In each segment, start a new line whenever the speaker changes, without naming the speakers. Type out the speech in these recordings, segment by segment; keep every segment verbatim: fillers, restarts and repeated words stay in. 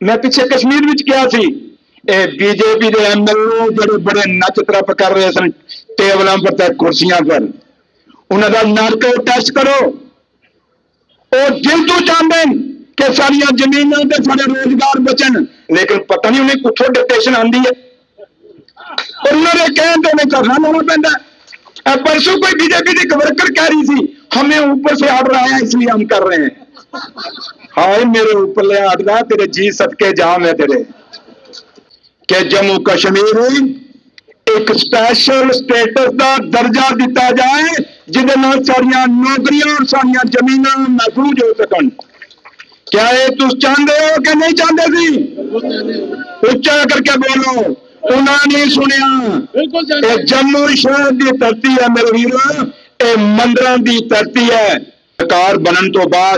मैं पिछे कश्मीर विच गया सी, बीजेपी के एम एल ए जो बड़े नच तरप कर रहे सन टेबलों पर तक कुर्सियां पर, उन्होंने नार्को टेस्ट करो। और दिल तो चाहते हैं कि सारिया जमीनों से सारे रोजगार बचन, लेकिन पता नहीं उन्हें कुछ डिटेशन आती है और उन्होंने कहन तो उन्हें करना लाना पैदा। परसों कोई बीजेपी की वर्कर कह रही थी हमें ऊपर से ऑर्डर आया इसलिए हम कर रहे हैं। हाय मेरे ऊपर ले आदगा तेरे जी सदके जा मैं तेरे कि जम्मू कश्मीर एक स्पेशल स्टेटस का दर्जा दिता जाए जिदे नाल सारिया नौकरियां और सारिया जमीन महफूज हो सकन। क्या ये तुम चाहते हो कि नहीं चाहते सी? उच्चा करके बोलो। उन्होंने नहीं सुनिया। जम्मू शहर की धरती है मेरे वीरों, ये मंदिरों की धरती है। सरकार बनने तो बाद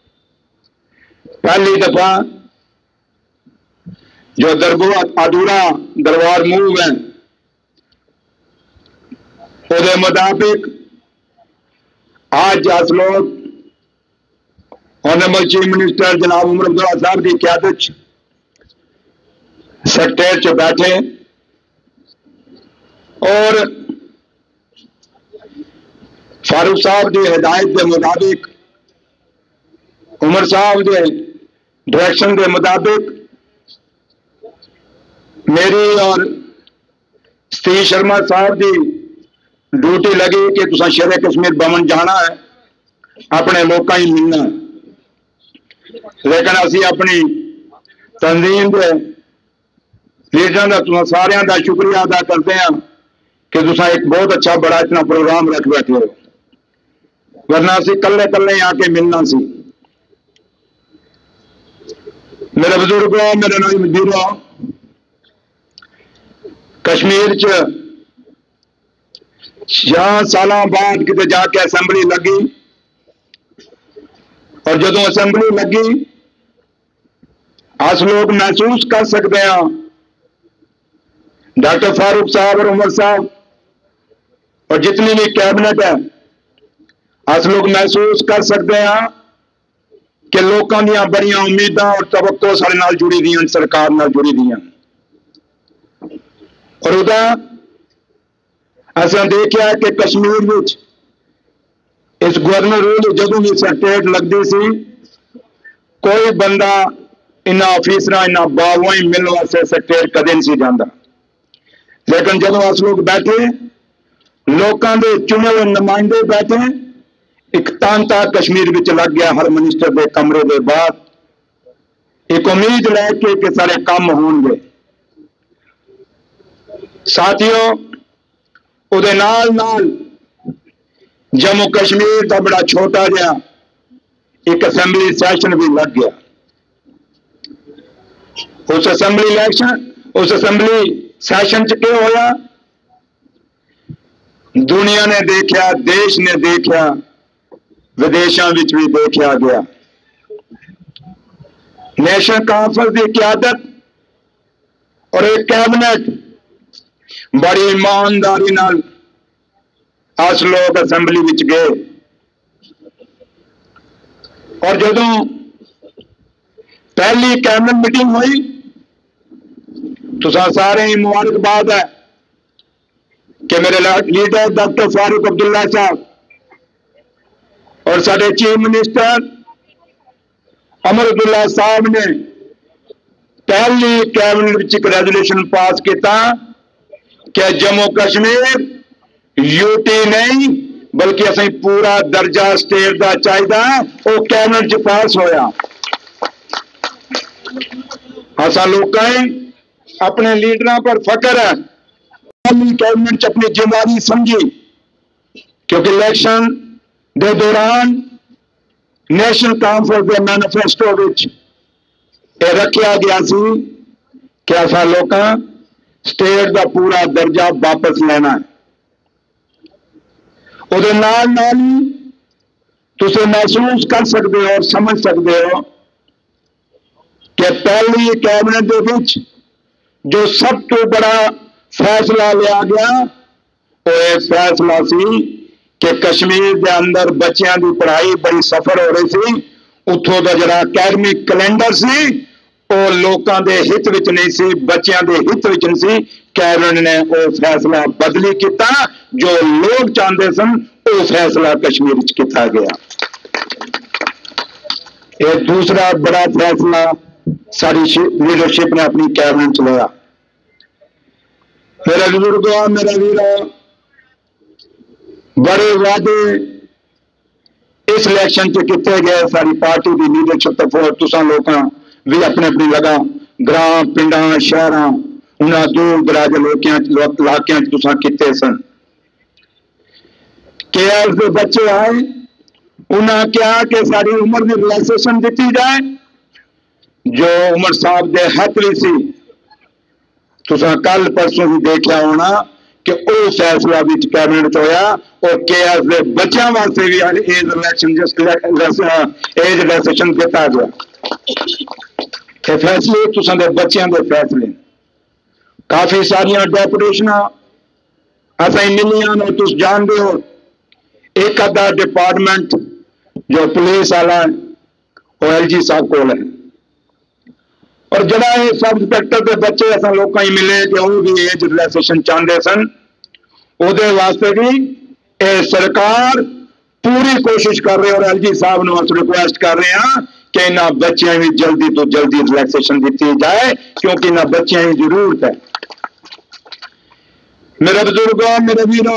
पहली दफा जो दरबार अधूरा दरबार मूव है उसके मुताबिक आज अस लोग ऑनरेबल चीफ मिनिस्टर जनाब उमर अब्दुल्ला साहब की क़यादत सेक्रेटरीट च बैठे और फारूक साहब की हिदायत के मुताबिक उमर साहब के डायरेक्शन के मुताबिक मेरी और सतीश शर्मा साहब की ड्यूटी लगी कि तुसा शेरे कश्मीर भवन जाना है, अपने लोगों ही मिलना है। लेकिन असी अपनी तंजीम के लीडर का तुम सारिया का शुक्रिया अदा करते हैं कि तुसा एक बहुत अच्छा बड़ा इतना प्रोग्राम रख बैठे हो, वरना असी कल्ले कल्ले आके मिलना सी। मेरे बुजुर्गों, मेरे नौजवान वीरों, कश्मीर च छह साल बाद किते जाके असैंबली लगी और जदों असैंबली लगी अस लोग महसूस कर सकते हैं डॉक्टर फारूक साहब और उमर साहब और जितनी भी कैबिनेट है अस लोग महसूस कर सकते हैं कि लोगों दी बड़ियां उम्मीदां और तवक्को सारे नाल जुड़ी दी, सरकार नाल जुड़ी दी। और उदा असा देखा कि कश्मीर विच इस गवर्नर रूल जो भी सेक्रेटरीट लगती सी कोई बंदा इन्होंने ऑफिसर इन्होंने बाबुआ ही मिलने वास्ते सेक्रेटरीट कदे नहीं जाता। लेकिन जब अस लोग बैठे लोगों के चुने हुए नुमाइंदे बैठे एक तांता कश्मीर विच लग गया हर मिनिस्टर के कमरे के बाद, एक उम्मीद लैके कि सारे काम होंगे। साथियों उहदे नाल नाल जम्मू कश्मीर का बड़ा छोटा जहा एक असैंबली सैशन भी लग गया। उस असैंबली इलेक्शन उस असैंबली सैशन च क्या होया, दुनिया ने देखा, देश ने देखा, विदेशों में भी देखा गया। नेशनल कॉन्फ्रेंस की क़यादत और एक कैबिनेट बड़ी ईमानदारी नाल अस लोग असैंबली विच गए और जदों पहली कैबिनेट मीटिंग हुई तो सारे ही मुबारकबाद है कि मेरे लीडर डॉक्टर फारूक अब्दुल्ला साहब और साडे चीफ मिनिस्टर उमर अब्दुल्ला साहब ने पहली कैबिनेट एक रेजोल्यूशन पास किया कि जम्मू कश्मीर यूटी नहीं बल्कि असें पूरा दर्जा स्टेट का चाहिए। वो कैबिनेट च पास होया। असा लोग अपने लीडर पर फकर है, कैबिनेट च अपनी जिम्मेदारी समझी क्योंकि इलेक्शन के दौरान नेशनल कॉन्फ्रेंस के मैनिफेस्टो विच रखा गया सी कि असा लोग स्टेट का पूरा दर्जा वापस लेना है। उहदे नाल नाल ही तुसीं महसूस कर सकते हो और समझ सकते हो कि पहली कैबिनेट दे विच जो सब तो बड़ा फैसला लिया गया वो एक फैसला सी कि कश्मीर के अंदर बच्चों की पढ़ाई बड़ी सफर हो रही थी, उतों का जरा अकैडमिक कैलेंडर सी वो लोगों के हित विच नहीं सी, बच्चों के हित विच नहीं सी। कैबिनेट ने वो फैसला बदली किया, जो लोग चाहते सन वो फैसला कश्मीर विच किया गया। ये दूसरा बड़ा फैसला सारी लीडरशिप ने अपनी कैबिनेट च लिया। मेरे बुजुर्गों, मेरे वीरों, बड़े वादे इस इलेक्शन च किए गए सारी पार्टी की लीडरशिप तरफों। तुसां लोकां भी अपने अपनी जगह ग्रां पिंडां शहरां उन्हां दूर दराज इलाकों तुसां किए सन। के एस के बच्चे आए, उन्हें कहा कि सारी उम्र की रिलैक्सेशन दी जाए, जो उमर साहब के हक भी सी। तुसां कल परसों भी देखा होना कि वह फैसला भी कैबिनेट होया और के एस के बच्चों वास्ते भी एज रिलैक्सेशन एज रिलैक्सेशन दिता गया। ये फैसले तुसां दे बच्चों के फैसले। काफी सारिया डेपुटेशन असें मिलियां ने, तुस जानते हो। एक अद्धा डिपार्टमेंट जो पुलिस वाला है वो एल जी साहब को है, और जरा ये सब इंस्पैक्टर के बच्चे अस लोग ही मिले कि वो भी एज रिलैक्सेशन चाहते सन। वो वास्ते भी ए सरकार पूरी कोशिश कर रही है और एल जी साहब ने अस रिक्वेस्ट कर रहे हैं कि इन्होंने बच्चों भी जल्दी तो जल्दी रिलैक्सेशन दी जाए, क्योंकि इन्होंने बच्चों की जरूरत है। मेरे बुजुर्गों, मेरे वीरों,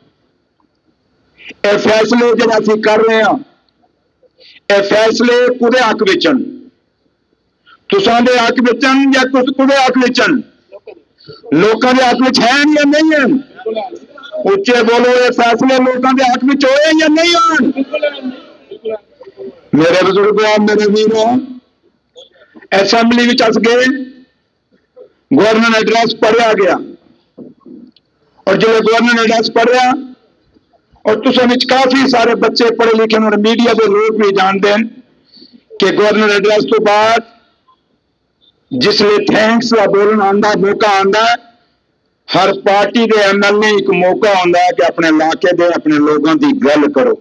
ये फैसले जो असीं कर रहे हैं, ये फैसले कुदे हक विचन, तुसां दे हक विचन या कुदे हक विचन, लोकां दे हक विच है या नहीं है? उच्चे बोलो, ये फैसले लोकां दे हक विच होए या नहीं होन? मेरे बुजुर्गों, मेरे वीरों, असेंबली विच अस गए, गवर्नर एड्रेस पढ़िया गया, और जो गवर्नर एड्रेस पढ़िया और तुसां विच काफी सारे बच्चे पढ़े लिखे और मीडिया के लोग भी जानते हैं कि गवर्नर एड्रेस तो बाद जिसले थैंक्स का बोलना आंदा मौका आंदा, हर पार्टी के एम एल ए एक मौका आता है कि अपने इलाके के अपने लोगों की गल करो।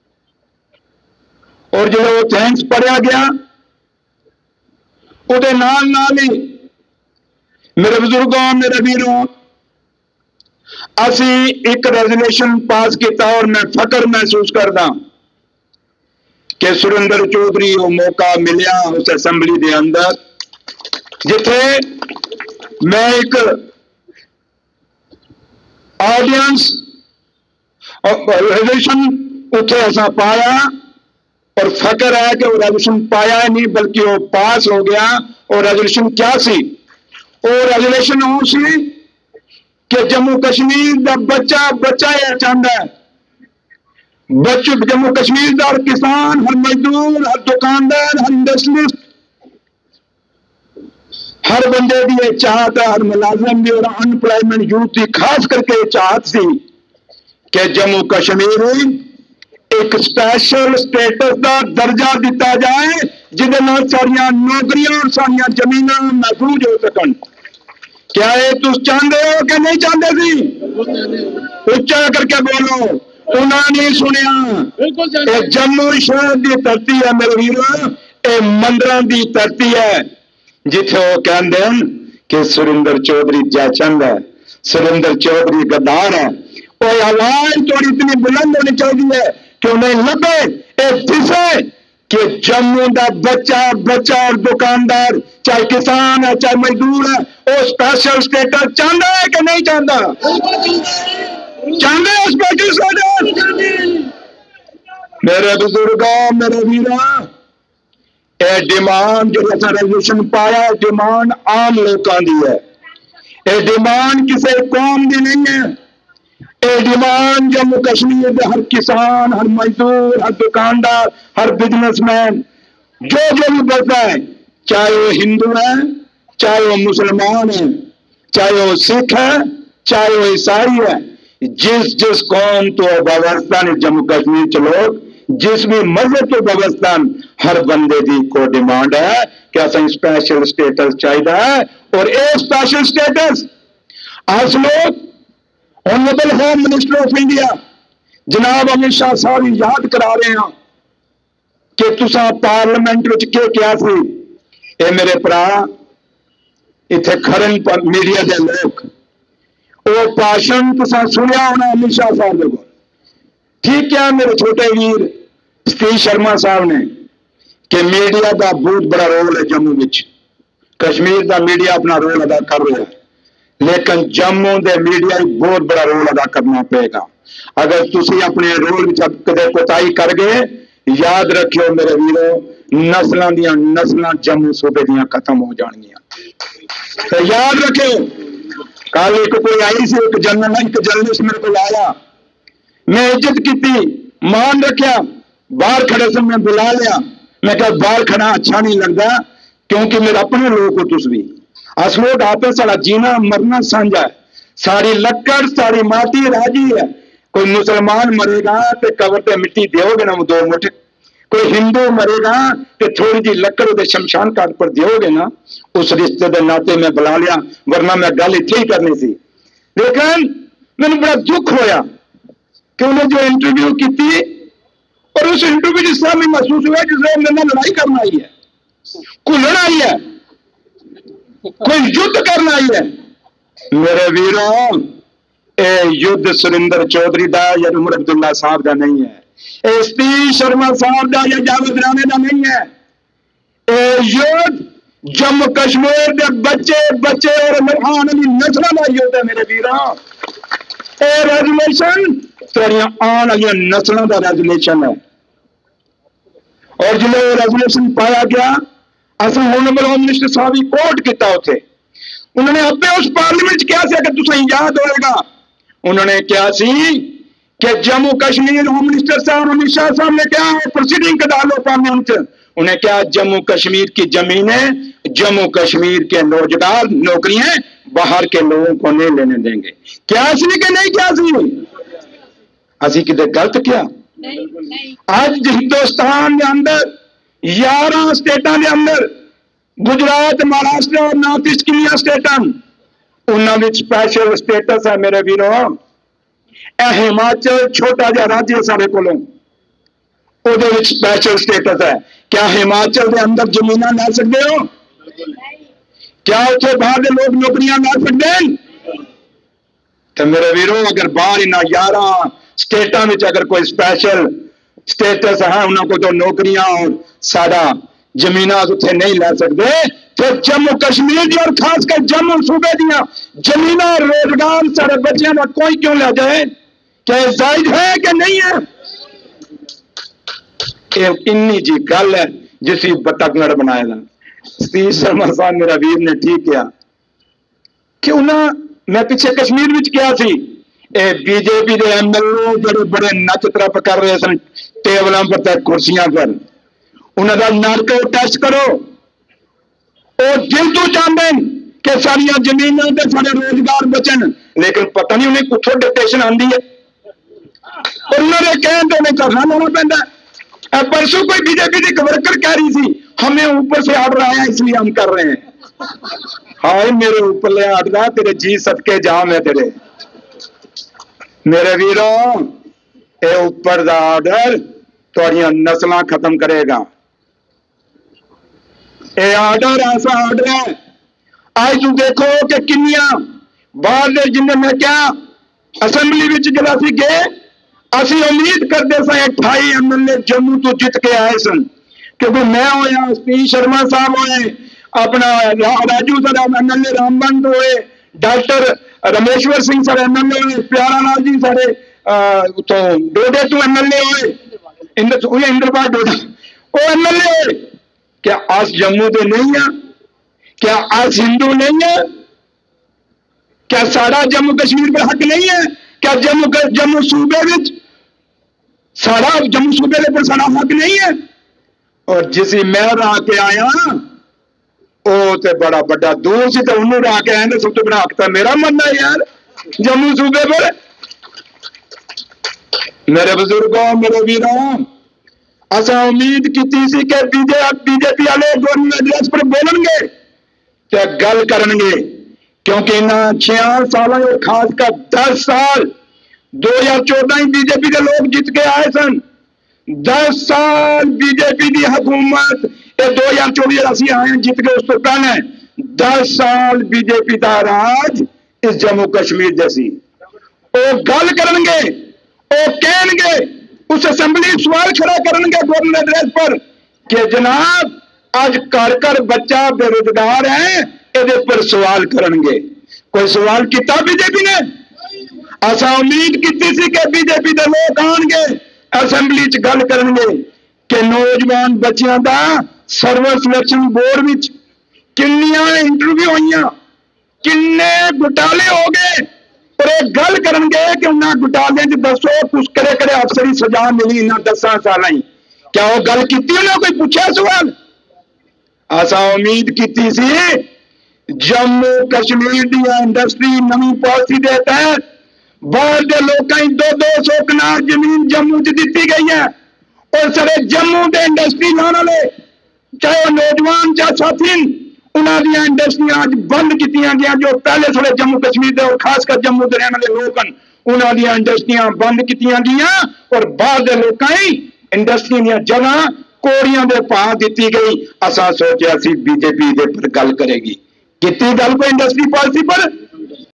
और जो वो थैंक्स पढ़िया गया, उहदे नाल नाल ही मेरे बुजुर्गों, मेरे वीरों, असी एक रेजोल्यूशन पास किया और मैं फकर महसूस करदा कि सुरेंद्र चौधरी को मौका मिलिया उस असेंबली के अंदर, जिथे मैं एक ऑडियंस रेजोल्यूशन उथे असा पाया, और फकर है कि वो रेजोल्यूशन पाया ही नहीं बल्कि वो पास हो गया। और रेजोल्यूशन क्या सी? वो रेजोल्यूशन वो सी कि जम्मू कश्मीर का बच्चा बच्चा यह चाहता है, बच्चों जम्मू कश्मीर का हर किसान, हर मजदूर, हर दुकानदार, हर इंडस्ट्रियलिस्ट, हर बंदे की यह चाहत है, हर मुलाजिम भी और अनएम्प्लॉयमेंट यूथ की खास करके चाहत सी कि जम्मू कश्मीर एक स्पेशल स्टेटस का दर्जा दिता जाए, जिदे नाल सारिया नौकरियां और सारिया जमीन महफूज हो सकन। क्या ये तुम चाहते हो कि नहीं चाहते सी? उच्चा करके बोलो। उन्होंने नहीं सुनिया। जम्मू शहर की धरती है मेरे वीरों, ये मंदिरों की धरती है, जिथे वो कहते हैं कि सुरेंद्र चौधरी जयचंद है, सुरेंद्र चौधरी गद्दार है। और आवाज थोड़ी इतनी बुलंद होनी चाहिए कि उन्हें लगे, एक दिसे कि जम्मू का बच्चा बच्चा और दुकानदार, चाहे किसान है चाहे मजदूर है, वो स्पेशल स्टेटस चाहता है कि नहीं चाहता? चाहते हैं स्पेशल स्टेटस? मेरे बुजुर्गों, मेरे वीरों, ये डिमांड जो रेजोल्यूशन पाया, डिमांड आम लोगों की है, ये डिमांड किसी कौम की नहीं है। ये डिमांड जम्मू कश्मीर के हर किसान, हर मजदूर, हर दुकानदार, हर बिजनेसमैन, जो जो भी बोलता है, चाहे वो हिंदू है, चाहे वो मुसलमान है, चाहे वो सिख है, चाहे वो ईसाई है, जिस जिस कौम तो व्यवस्था ने जम्मू कश्मीर च लोग जिस भी मजहब तो व्यवस्था हर बंदे की को डिमांड है कि असें स्पेशल स्टेटस चाहिए है। और ये स्पेशल स्टेटस अस लोग honourable home minister of India जनाब अमित शाह साहब याद करा रहे हैं कि तुसा पार्लियामेंट में क्या क्या सी ये मेरे भरा इत्थे खरन मीडिया के लोग वो भाषण तुसा सुनिया होना अमित शाह साहब को, ठीक है मेरे छोटे वीर सतीश शर्मा साहब ने कि मीडिया का बहुत बड़ा रोल है जम्मू विच, कश्मीर का मीडिया अपना रोल अदा कर रहा है, लेकिन जम्मू के मीडिया बहुत बड़ा रोल अदा करना पेगा। अगर तुसी अपने रोल कदे कोताही कर गए, याद रखियो मेरे वीरों, नस्लों दियां नस्लों जम्मू सूबे दियां खत्म हो जाएंगियां। तो याद रखियो, कल एक कोई आई सी, एक जनरल एक जर्नलिस्ट मेरे को आया, मैं इज्जत की, मान रखा, बाहर खड़े से मैं बुला लिया, मैं कहा बाहर खड़ा अच्छा नहीं लगता क्योंकि मेरे अपने लोग हो तुस भी, अस लोग आपे सारा जीना मरना साझा है, सारी लक्कड़ सारी माटी राजी है। कोई मुसलमान मरेगा तो कबर पे मिट्टी दोगे ना दो मुठ, कोई हिंदू मरेगा तो थोड़ी जी लक्कड़ उसे शमशान घाट पर दोगे ना, उस रिश्ते के नाते मैं बुला लिया, वरना मैं गल इत्थे ही करनी सी। लेकिन मैंने बड़ा दुख होया कि उन्हें जो इंटरव्यू की और उस इंटरव्यू जिस तरह में महसूस हुआ जिसमें मेरे लड़ाई करना आई है, घुलण आई है, कोई युद्ध करना आई है। मेरे वीरों, ए युद्ध सुरिंदर चौधरी का या उमर अब्दुल्ला साहब का नहीं है, ए सतीश शर्मा साहब का या जावेद राणे का नहीं है, ए युद्ध जम्मू कश्मीर के बच्चे बच्चे और मेहमान अली नस्लों का युद्ध है मेरे वीरों। ए रेजुलेशन तेरिया आने वाली नस्लों का रेजुलेशन है। और जो रेजुलेशन पाया गया, असं होनरेबल होम मिनिस्टर साहब ही कोर्ट किया उसे, उन्होंने अपने उस पार्लियामेंट क्या सी, अगर तुझे याद होएगा, उन्होंने क्या सी कि जम्मू कश्मीर होम मिनिस्टर साहब अमित शाह साहब ने क्या प्रोसीडिंग करा लो पार्लियामेंट, उन्हें क्या जम्मू कश्मीर की जमीनें, जम्मू कश्मीर के रोजगार नौकरियां बाहर के लोगों को नहीं लेने देंगे। क्या सी कि नहीं, क्या सी असी कि गलत क्या? आज हिंदुस्तान के अंदर ग्यारह स्टेटा के अंदर गुजरात महाराष्ट्र और नॉर्थ ईस्ट किनिया स्टेटा उन्होंने स्पैशल स्टेटस है मेरे वीरों। हिमाचल छोटा जा राज्य है सारे कोलों, वो स्पैशल स्टेटस है। क्या हिमाचल के अंदर जमीन ला सकते हो? क्या उसे बाहर के लोग नौकरियां ला सकते हैं? तो मेरे वीरों, अगर बाहर इन ग्यारह स्टेटा में अगर कोई स्पैशल स्टेटस है, उन्होंने तो नौकरियां और सारा जमीन उत्थे नहीं ला सकते, तो जम्मू कश्मीर की और खासकर जम्मू सूबे दियां जमीन रोजगार सारे बच्चों का कोई क्यों ले जाए? क्या जायज है कि नहीं है? इन्नी जी गल है जिसी बतकनड़ बनाएगा। सतीश शर्मा साहब मेरा वीर ने ठीक किया कि उन्हें, मैं पिछले कश्मीर में क्या सी, बीजेपी के एम एल ए जो बड़े नच तरफ कर रहे सन टेबलों पर तक कुर्सियां पर, उन्होंने नार्को टेस्ट करो, और दिल तो चाहते हैं कि सारिया जमीनों से सारे रोजगार बचन, लेकिन पता नहीं उन्हें कुछ डिटेशन आती है और उन्होंने कहते उन्हें करना लाना पैदा। परसों कोई बीजेपी की वर्कर कह रही थी हमें ऊपर से ऑर्डर आया इसलिए हम कर रहे हैं। हाय मेरे ऊपर ले ऑर्डर, तेरे जी सदके जा मैं तेरे। मेरे वीरों, ये ऊपर का ऑर्डर थोड़ियां नस्ल खत्म करेगा। ये ऑर्डर ऐसा ऑर्डर है, आज तू देखो कि किनिया बाहर जिन्हें मैं क्या असैम्बली में जरा सी गए, असी उम्मीद करते थे अठाई एम एल ए जम्मू तो जित के आए सन, क्योंकि मैं होया, सतीश शर्मा साहब होए, अपना Raju sir M L A Ramban होए, doctor Rameshwar Singh sir M L A होए, प्यारा लाल जी सारे तो डोडे तो एम एल ए होए, इंद्र इंद्रपाल डोडा वो एम एल ए होए। क्या अस जम्मू के नहीं है? क्या अस हिंदू नहीं है? क्या सारा जम्मू कश्मीर पर हक नहीं है? क्या जम्मू जम्मू सूबे में सारा जम्मू सूबे पर सारा हक नहीं है? और जिसी मैं रहा के आया वो तो बड़ा बड़ा दूर से तो उन्होंने रहा के आया, सब तो बड़ा हक था मेरा मनना है यार जम्मू सूबे पर। मेरे बुजुर्गों, मेरे वीरों, असा उम्मीद की थी कि बीजेपी वाले गवर्नमेंट एड्रेस पर बोलेंगे तो गल करेंगे, क्योंकि इन छह साल खासकर दस साल दो हजार चौदह बीजेपी के लोग जीत के आए सन। दस साल बीजेपी की हुकूमत ये दो हजार चौबी असं आए हैं जित के उस तो पहले दस साल बीजेपी का राज इस जम्मू कश्मीर जैसी वो गल करेंगे, वो कहेंगे, उस असेंबली सवाल खड़ा करेंगे गवर्नर एड्रेस पर कि जनाब आज घर घर बच्चा बेरोजगार है, ये पर सवाल करेंगे। कोई सवाल किया बीजेपी ने? असा उम्मीद की थी कि बीजेपी के लोग आएंगे असेंबली च गल करेंगे कि नौजवान बच्चों का सर्विस सिलेक्शन बोर्ड में किन्नियां इंटरव्यू हुई, किन्ने घोटाले हो गए, और एक गल करेंगे कि उन्होंने घोटाले दसो कुछ करे करे अफसरी सजा मिली इन्होंने दसा साल ही। क्या वो गल की? उन्हें कोई पूछा सवाल? असा उम्मीद की सी जम्मू कश्मीर की इंडस्ट्री नवी पॉलिसी के तहत बाहर के लोगों दो दो सौ कनाल जमीन जम्मू च दी गई है, और सारे जम्मू के इंडस्ट्री लाने वाले चाहे वो नौजवान चाहे साथी उन्होंने इंडस्ट्रियां बंद की गई, जो पहले थोड़े जम्मू कश्मीर के और खासकर जम्मू के रहने वाले लोग उन्होंने इंडस्ट्रियां बंद की गई, और बाहर के लोगों इंडस्ट्री दी जगह कोड़ियां दे भाव दी गई। असा सोचा सी बीजेपी दे पर गल करेगी, कितनी गल को इंडस्ट्री पॉलिसी पर